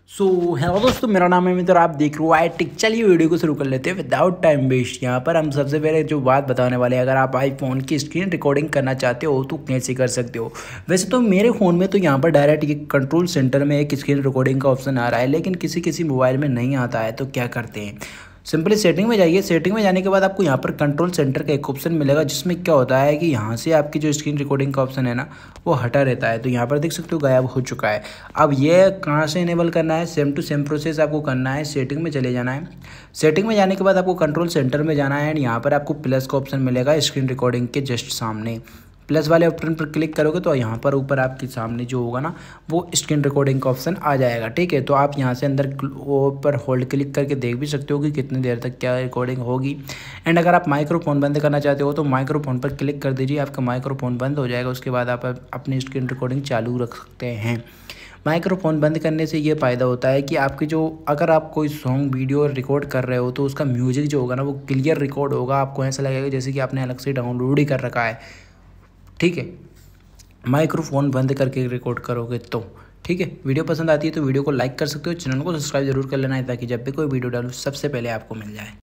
So hello दोस्तों, मेरा नाम है अमित और आप देख रहे हो आई टेक। चलिए वीडियो को शुरू कर लेते हैं विदाउट टाइम वेस्ट। यहाँ पर हम सबसे पहले जो बात बताने वाले हैं, अगर आप आईफोन की स्क्रीन रिकॉर्डिंग करना चाहते हो तो कैसे कर सकते हो। वैसे तो मेरे फ़ोन में तो यहाँ पर डायरेक्ट ये कंट्रोल सेंटर में एक स्क्रीन रिकॉर्डिंग का ऑप्शन आ रहा है, लेकिन किसी किसी मोबाइल में नहीं आता है। तो क्या करते हैं, सिंपली सेटिंग में जाइए। सेटिंग में जाने के बाद आपको यहाँ पर कंट्रोल सेंटर का एक ऑप्शन मिलेगा, जिसमें क्या होता है कि यहाँ से आपकी जो स्क्रीन रिकॉर्डिंग का ऑप्शन है ना, वो हटा रहता है। तो यहाँ पर देख सकते हो गायब हो चुका है। अब ये कहाँ से इनेबल करना है, सेम टू सेम प्रोसेस आपको करना है। सेटिंग में चले जाना है। सेटिंग में जाने के बाद आपको कंट्रोल सेंटर में जाना है एंड यहाँ पर आपको प्लस का ऑप्शन मिलेगा स्क्रीन रिकॉर्डिंग के जस्ट सामने। प्लस वाले ऑप्शन पर क्लिक करोगे तो यहाँ पर ऊपर आपके सामने जो होगा ना, वो स्क्रीन रिकॉर्डिंग का ऑप्शन आ जाएगा। ठीक है, तो आप यहाँ से अंदर ऊपर होल्ड क्लिक करके देख भी सकते हो कि कितनी देर तक क्या रिकॉर्डिंग होगी। एंड अगर आप माइक्रोफोन बंद करना चाहते हो तो माइक्रोफोन पर क्लिक कर दीजिए, आपका माइक्रोफोन बंद हो जाएगा। उसके बाद आप अपनी स्क्रीन रिकॉर्डिंग चालू रख सकते हैं। माइक्रोफोन बंद करने से ये फ़ायदा होता है कि आपकी जो, अगर आप कोई सॉन्ग वीडियो रिकॉर्ड कर रहे हो तो उसका म्यूजिक जो होगा ना, वो क्लियर रिकॉर्ड होगा। आपको ऐसा लगेगा जैसे कि आपने अलग से डाउनलोड ही कर रखा है। ठीक है, माइक्रोफोन बंद करके रिकॉर्ड करोगे तो। ठीक है, वीडियो पसंद आती है तो वीडियो को लाइक कर सकते हो, चैनल को सब्सक्राइब जरूर कर लेना है, ताकि जब भी कोई वीडियो डालूँ सबसे पहले आपको मिल जाए।